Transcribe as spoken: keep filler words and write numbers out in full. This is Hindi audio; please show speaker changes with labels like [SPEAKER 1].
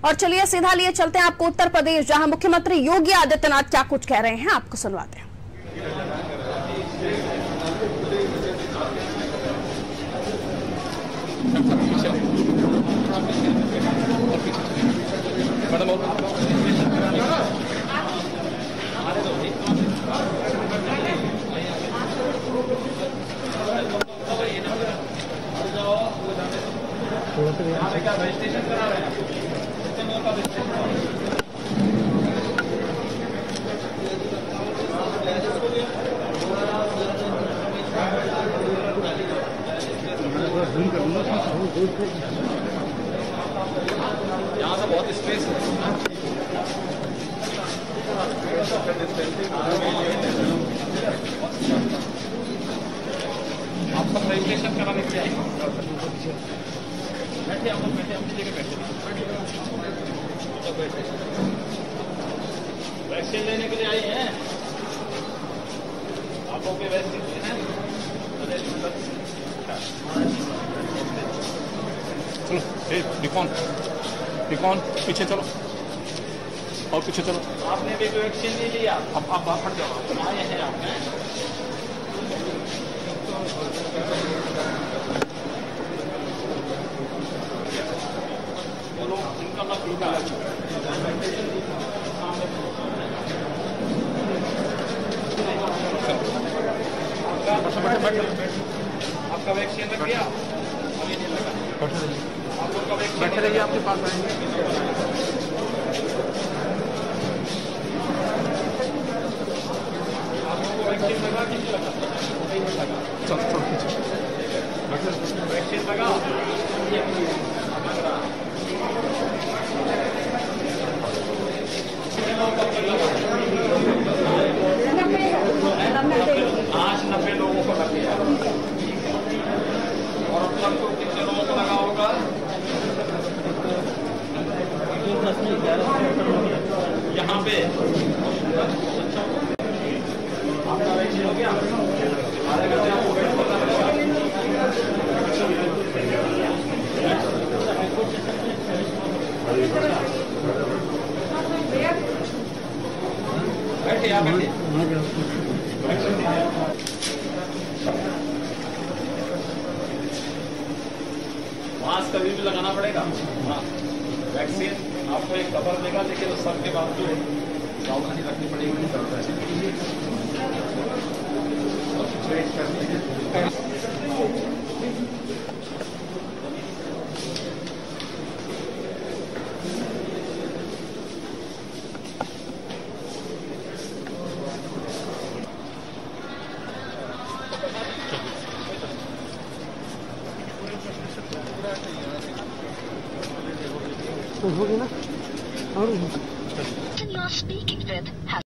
[SPEAKER 1] और चलिए सीधा लिए चलते हैं आपको उत्तर प्रदेश, जहां मुख्यमंत्री योगी आदित्यनाथ क्या कुछ कह रहे हैं आपको सुनवाते हैं।
[SPEAKER 2] यहाँ से बहुत स्पेस है। आप सब रजिस्ट्रेशन कराने के लिए आए बैठे आप लोग बैठे अपनी जगह बैठे वैक्सीन लेने के लिए आई हैं आप लोग के वैक्सीन हैं। चलो डिकॉन डिकॉन पीछे चलो और पीछे चलो। आपने भी कोई वैक्सीन नहीं लिया, अब आप बाहर फट जाओ। आए हैं आप चलो इनका मत रुका आपका वैक्सीन लग गया, अभी नहीं लगा। आप लोग का वैक्सीन बैठे रहिए, आपके पास आएंगे। आप लोगों को वैक्सीन लगा कि नहीं लगा? चलो चलो वैक्सीन लगा। आज नब्बे लोगों को लग गया और अब तक तो कितने लोगों को लगा होगा? यहाँ पे आपका वैक्सीन हो गया, आधे घंटे आपको वेट करना पड़ेगा। बैठे आप बैठे मास्क कभी भी लगाना पड़ेगा। हाँ वैक्सीन आपको एक कवर देगा, लेकिन उस सब के बावजूद सावधानी रखनी पड़ेगी।
[SPEAKER 3] तो होगी ना और